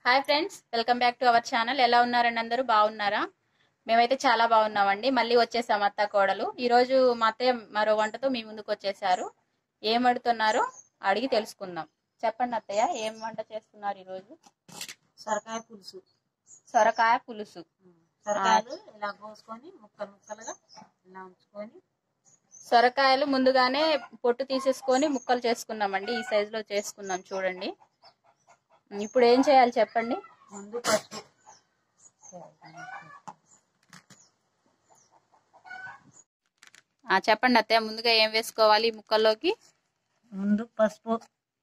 Hi friends, welcome back to our channel. ఎలా ఉన్నారండి? అందరూ బాగున్నారా? మేమైతే చాలా బాగున్నామండి. మళ్ళీ వచ్చేసాం అత్త కోడలు. ఈరోజు మా అత్తయ్య మరో వంటతో మీ ముందుకు వచ్చేసారు. ఏం వండుతున్నారో అడిగి తెలుసుకుందాం. చెప్పండి అత్తయ్య, ఏం వంట చేస్తున్నారు ఈరోజు? సొరకాయ పులుసు. సొరకాయ పులుసు. సొరకాయలు ఇలా కోసుకొని ముక్కలు ముక్కలుగా ఇలా ఉంచుకొని, సొరకాయలు ముందుగానే పొట్టు తీసేసుకొని ముక్కలు చేసుకున్నామండి. ఈ సైజులో చేసుకున్నాం చూడండి. ఇప్పుడు ఏం చేయాలి చెప్పండి. ముందు పసుపు, చెప్పండి అత్తయ్య, ముందుగా ఏం వేసుకోవాలి ఈ ముక్కల్లోకి? ముందు పసుపు,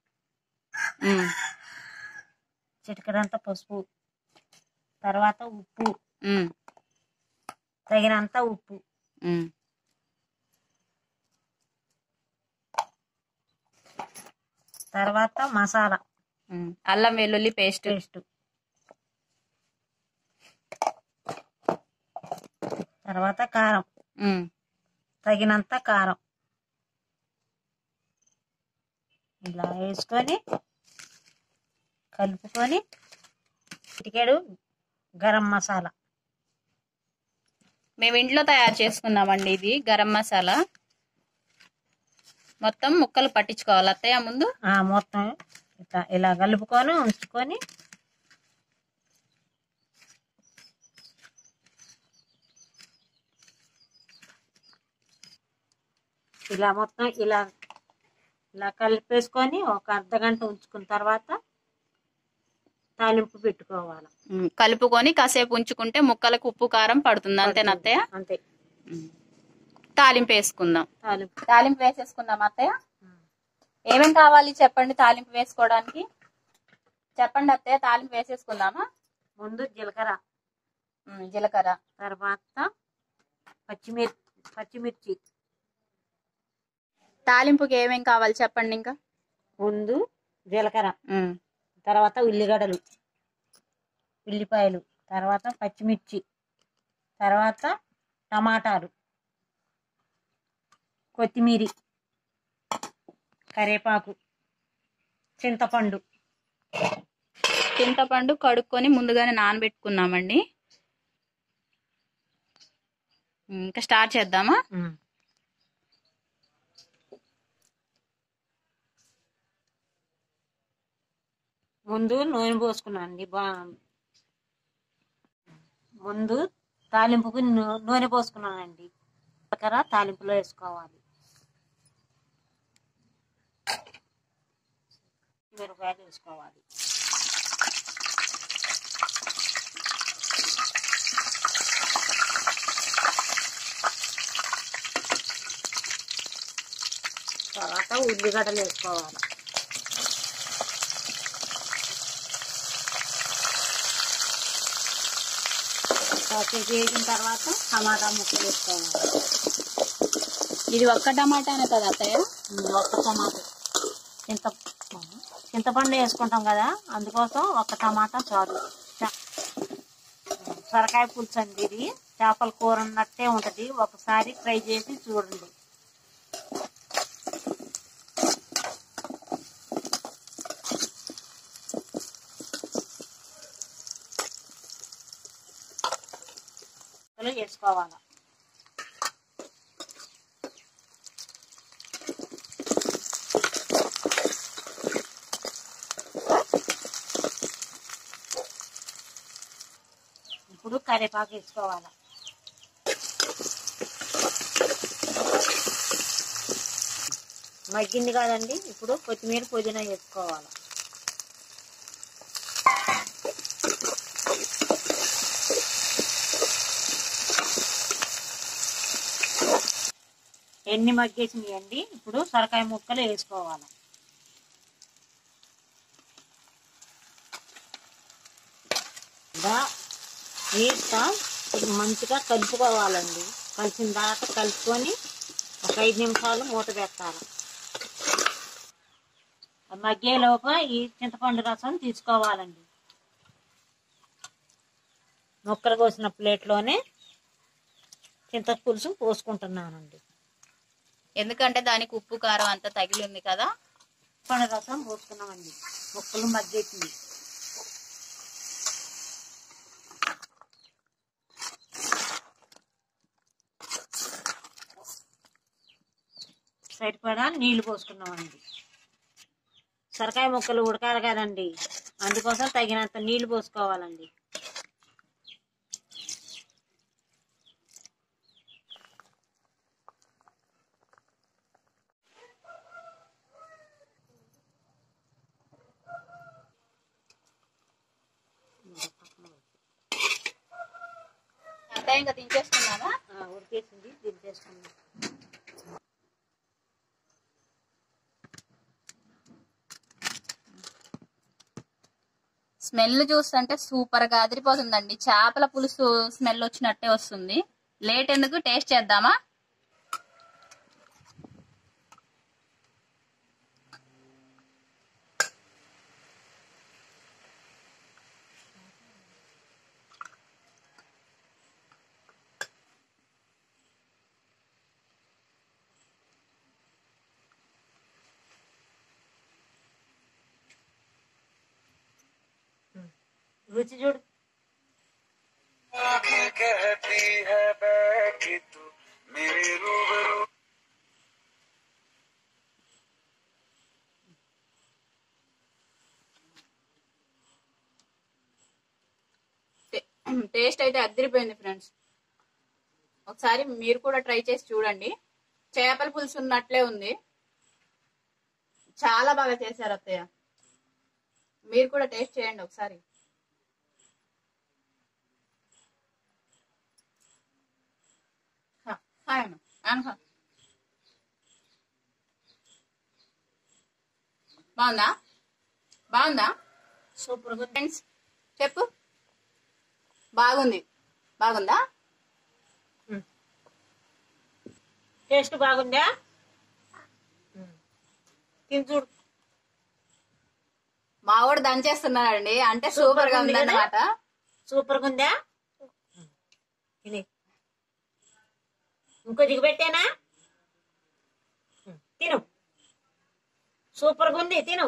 చిటికెడంత పసుపు, తర్వాత ఉప్పు, తగినంత ఉప్పు, తర్వాత మసాలా, అల్లం వెల్లుల్లి పేస్ట్, తర్వాత కారం, తగినంత కారం ఇలా వేసుకొని కలుపుకొని, చిటికెడు గరం మసాలా. మేము ఇంట్లో తయారు చేసుకున్నామండి ఇది గరం మసాలా. మొత్తం ముక్కలు పట్టించుకోవాలి అత్తయ్య ముందు. మొత్తం ఇలా కలుపుకొని ఉంచుకొని, ఇలా మొత్తం ఇలా కలిపేసుకొని ఒక అర్ధగంట ఉంచుకున్న తర్వాత తాలింపు పెట్టుకోవాలి. కలుపుకొని కాసేపు ఉంచుకుంటే ముక్కలకు ఉప్పు కారం పడుతుంది. అంతేనా అత్తయ్య? అంతే. తాలింపు వేసుకుందాం. తాలింపు వేసేసుకుందాం అత్తయ్య. ఏమేం కావాలి చెప్పండి తాలింపు వేసుకోవడానికి? చెప్పండి అత్తయ్య. తాలింపు వేసేసుకుందామా? ముందు జీలకర్ర, తర్వాత పచ్చిమిర్చి. తాలింపుకి ఏమేం కావాలి చెప్పండి. ఇంకా ముందు జీలకర్ర, తర్వాత ఉల్లిగడ్డలు, ఉల్లిపాయలు, తర్వాత పచ్చిమిర్చి, తర్వాత టమాటాలు, కొత్తిమీర, కరివేపాకు, చింతపండు కడుక్కొని ముందుగానే నానబెట్టుకున్నామండి. ఇంకా స్టార్ట్ చేద్దామా? ముందు నూనె పోసుకున్నానండి. ముందు తాలింపుకు నూనె పోసుకున్నానండి. జీలకర్ర తాలింపులో వేసుకోవాలి. మిరపకాయలు వేసుకోవాలి. తర్వాత ఉల్లిగడ్డలు వేసుకోవాలి. కాసేపు వేసిన తర్వాత టమాటా ముక్కలు వేసుకోవాలి. ఇది ఒక్క టమాటానే కదా అత్తయ్య? ఒక్క టమాటా. చింతపండు వేసుకుంటాం కదా, అందుకోసం ఒక్క టమాటా చాలు. సొరకాయ పులుసు అండి ఇది. చేపల కూర ఉన్నట్టే ఉంటది. ఒకసారి ఫ్రై చేసి చూడండి. వేసుకోవాలి. ఇప్పుడు కరివేపాకు వేసుకోవాలి. మగ్గింది కదండి, ఇప్పుడు కొత్తిమీర పుదీనా వేసుకోవాలి. ఎన్ని మగ్గేసినాయండి, ఇప్పుడు సొరకాయ ముక్కలు వేసుకోవాలి. నీట్గా మంచిగా కలుపుకోవాలండి. కలిసిన తర్వాత కలుపుకొని ఒక 5 నిమిషాలు మూత పెట్టాలి. మగ్గేలోపు ఈ చింతపండు రసం తీసుకోవాలండి. ముక్కలు కోసిన ప్లేట్లోనే చింత పులుసు పోసుకుంటున్నానండి. ఎందుకంటే దానికి ఉప్పు కారం అంతా తగిలి ఉంది కదా. పండు రసం పోసుకున్నామండి. ముక్కలు మగ్గేసింది. సరిపడా నీళ్లు పోసుకున్నామండి. సొరకాయ ముక్కలు ఉడకాలి కదండి, అందుకోసం తగినంత నీళ్లు పోసుకోవాలండి. అంతా ఇంకా దించేసుకున్నామా? ఉడికేసింది, దించేసుకున్నాం. స్మెల్ చూస్తుంటే సూపర్ గా అదిరిపోతుందండి. చేపల పులుసు స్మెల్ వచ్చినట్టే వస్తుంది. లేట్ ఎందుకు, టేస్ట్ చేద్దామా? రుచి చూడు. టేస్ట్ అయితే అదిరిపోయింది ఫ్రెండ్స్. ఒకసారి మీరు కూడా ట్రై చేసి చూడండి. చేపల పులుసు ఉన్నట్లే ఉంది. చాలా బాగా చేశారు అత్తయ్య. మీరు కూడా టేస్ట్ చేయండి ఒకసారి. బాగుందా? బాగుందా? సూపర్ గా ఫ్రెండ్స్ చెప్పు. బాగుంది. బాగుందా? టేస్ట్ బాగుందా? తిని చూడు. మావాడు దంచేస్తున్నాడండి, అంటే సూపర్ గా ఉందన్నమాట. సూపర్ గా ఉందా? ఇంకొద్దిగా పెట్టానా? తిను. సూపర్ గా ఉంది, తిను.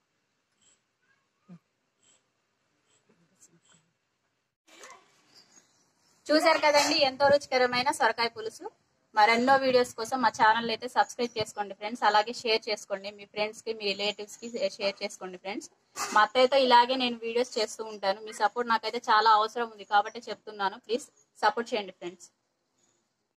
చూసారు కదండి ఎంతో రుచికరమైన సొరకాయ పులుసు. మరెన్నో వీడియోస్ కోసం మా ఛానల్ అయితే సబ్స్క్రైబ్ చేసుకోండి ఫ్రెండ్స్. అలాగే షేర్ చేసుకోండి, మీ ఫ్రెండ్స్ కి, మీ రిలేటివ్స్ కి షేర్ చేసుకోండి ఫ్రెండ్స్. మా అత్తయ్యతో ఇలాగే నేను వీడియోస్ చేస్తూ ఉంటాను. మీ సపోర్ట్ నాకైతే చాలా అవసరం ఉంది కాబట్టి చెప్తున్నాను. ప్లీజ్ సపోర్ట్ చేయండి ఫ్రెండ్స్.